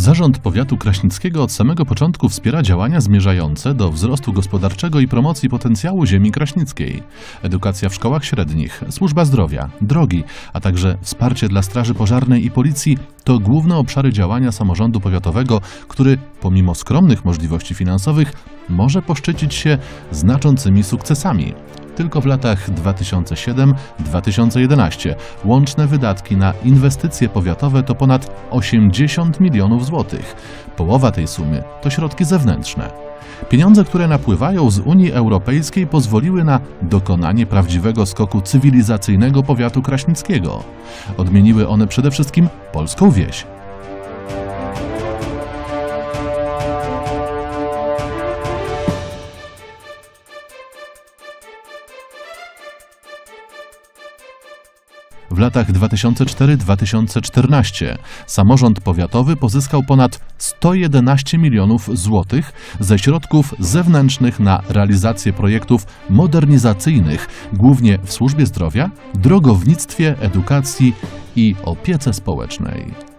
Zarząd Powiatu Kraśnickiego od samego początku wspiera działania zmierzające do wzrostu gospodarczego i promocji potencjału ziemi kraśnickiej. Edukacja w szkołach średnich, służba zdrowia, drogi, a także wsparcie dla Straży Pożarnej i Policji to główne obszary działania samorządu powiatowego, który pomimo skromnych możliwości finansowych może poszczycić się znaczącymi sukcesami. Tylko w latach 2007-2011 łączne wydatki na inwestycje powiatowe to ponad 80 milionów złotych. Połowa tej sumy to środki zewnętrzne. Pieniądze, które napływają z Unii Europejskiej, pozwoliły na dokonanie prawdziwego skoku cywilizacyjnego powiatu kraśnickiego. Odmieniły one przede wszystkim polską wieś. W latach 2004-2014 samorząd powiatowy pozyskał ponad 111 milionów złotych ze środków zewnętrznych na realizację projektów modernizacyjnych, głównie w służbie zdrowia, drogownictwie, edukacji i opiece społecznej.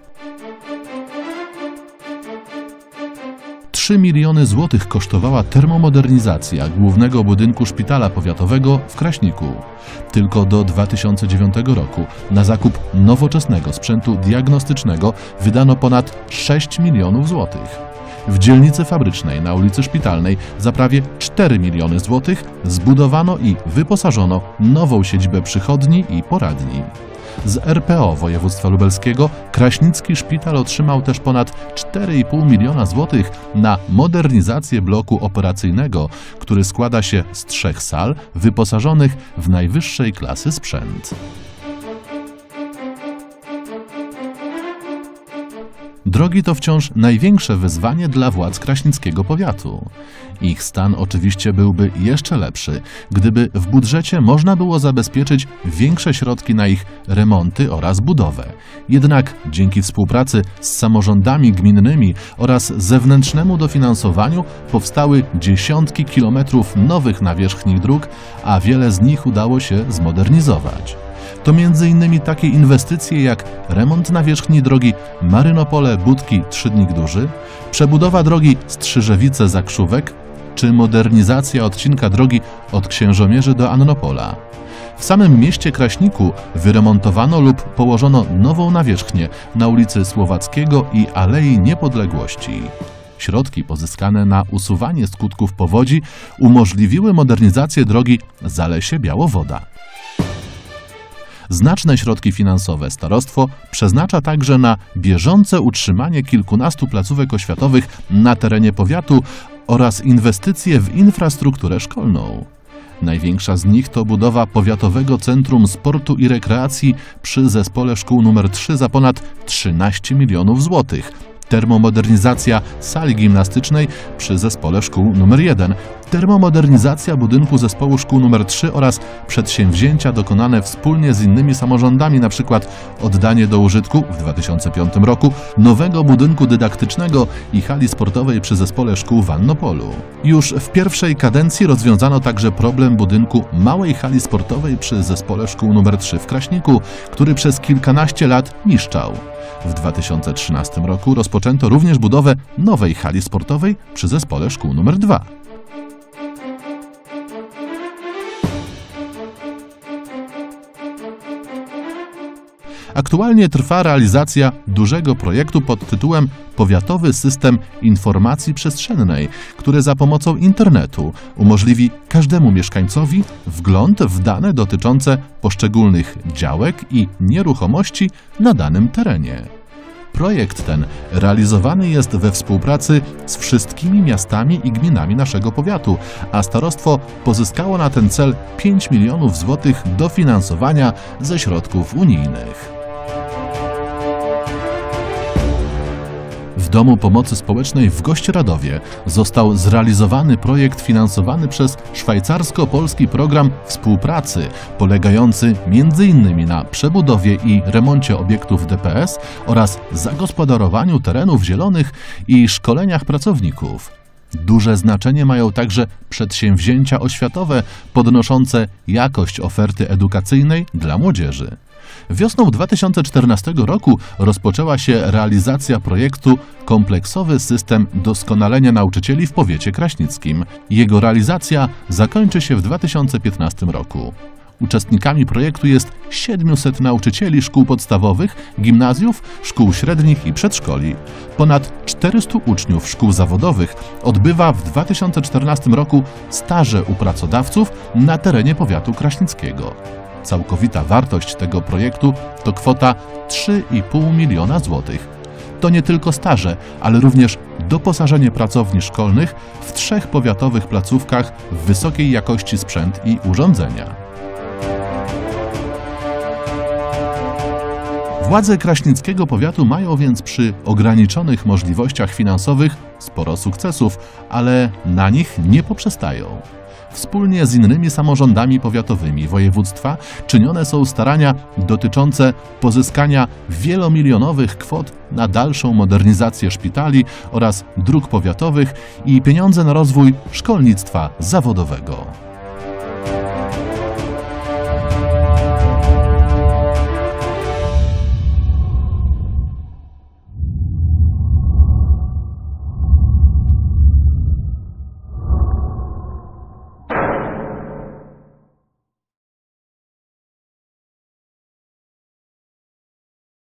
3 miliony złotych kosztowała termomodernizacja głównego budynku szpitala powiatowego w Kraśniku. Tylko do 2009 roku na zakup nowoczesnego sprzętu diagnostycznego wydano ponad 6 milionów złotych. W dzielnicy fabrycznej na ulicy Szpitalnej za prawie 4 miliony złotych zbudowano i wyposażono nową siedzibę przychodni i poradni. Z RPO województwa lubelskiego Kraśnicki Szpital otrzymał też ponad 4,5 miliona złotych na modernizację bloku operacyjnego, który składa się z 3 sal wyposażonych w najwyższej klasy sprzęt. Drogi to wciąż największe wyzwanie dla władz kraśnickiego powiatu. Ich stan oczywiście byłby jeszcze lepszy, gdyby w budżecie można było zabezpieczyć większe środki na ich remonty oraz budowę. Jednak dzięki współpracy z samorządami gminnymi oraz zewnętrznemu dofinansowaniu powstały dziesiątki kilometrów nowych nawierzchni dróg, a wiele z nich udało się zmodernizować. To m.in. takie inwestycje jak remont nawierzchni drogi Marynopole-Budki-Trzydnik-Duży, przebudowa drogi Strzyżewice-Zakrzówek czy modernizacja odcinka drogi od Księżomierzy do Annopola. W samym mieście Kraśniku wyremontowano lub położono nową nawierzchnię na ulicy Słowackiego i Alei Niepodległości. Środki pozyskane na usuwanie skutków powodzi umożliwiły modernizację drogi Zalesie-Białowoda. Znaczne środki finansowe starostwo przeznacza także na bieżące utrzymanie kilkunastu placówek oświatowych na terenie powiatu oraz inwestycje w infrastrukturę szkolną. Największa z nich to budowa Powiatowego Centrum Sportu i Rekreacji przy Zespole Szkół nr 3 za ponad 13 milionów złotych, termomodernizacja sali gimnastycznej przy Zespole Szkół nr 1, termomodernizacja budynku Zespołu Szkół nr 3 oraz przedsięwzięcia dokonane wspólnie z innymi samorządami, np. oddanie do użytku w 2005 roku nowego budynku dydaktycznego i hali sportowej przy Zespole Szkół w Annopolu. Już w pierwszej kadencji rozwiązano także problem budynku małej hali sportowej przy Zespole Szkół nr 3 w Kraśniku, który przez kilkanaście lat niszczał. W 2013 roku rozpoczęto również budowę nowej hali sportowej przy Zespole Szkół nr 2. Aktualnie trwa realizacja dużego projektu pod tytułem Powiatowy System Informacji Przestrzennej, który za pomocą internetu umożliwi każdemu mieszkańcowi wgląd w dane dotyczące poszczególnych działek i nieruchomości na danym terenie. Projekt ten realizowany jest we współpracy z wszystkimi miastami i gminami naszego powiatu, a starostwo pozyskało na ten cel 5 milionów złotych dofinansowania ze środków unijnych. W Domu Pomocy Społecznej w Gościeradowie został zrealizowany projekt finansowany przez szwajcarsko-polski program współpracy, polegający m.in. na przebudowie i remoncie obiektów DPS oraz zagospodarowaniu terenów zielonych i szkoleniach pracowników. Duże znaczenie mają także przedsięwzięcia oświatowe podnoszące jakość oferty edukacyjnej dla młodzieży. Wiosną 2014 roku rozpoczęła się realizacja projektu Kompleksowy System Doskonalenia Nauczycieli w Powiecie Kraśnickim. Jego realizacja zakończy się w 2015 roku. Uczestnikami projektu jest 700 nauczycieli szkół podstawowych, gimnazjów, szkół średnich i przedszkoli. Ponad 400 uczniów szkół zawodowych odbywa w 2014 roku staże u pracodawców na terenie powiatu kraśnickiego. Całkowita wartość tego projektu to kwota 3,5 miliona złotych. To nie tylko staże, ale również doposażenie pracowni szkolnych w 3 powiatowych placówkach w wysokiej jakości sprzęt i urządzenia. Władze kraśnickiego powiatu mają więc przy ograniczonych możliwościach finansowych sporo sukcesów, ale na nich nie poprzestają. Wspólnie z innymi samorządami powiatowymi województwa czynione są starania dotyczące pozyskania wielomilionowych kwot na dalszą modernizację szpitali oraz dróg powiatowych i pieniądze na rozwój szkolnictwa zawodowego.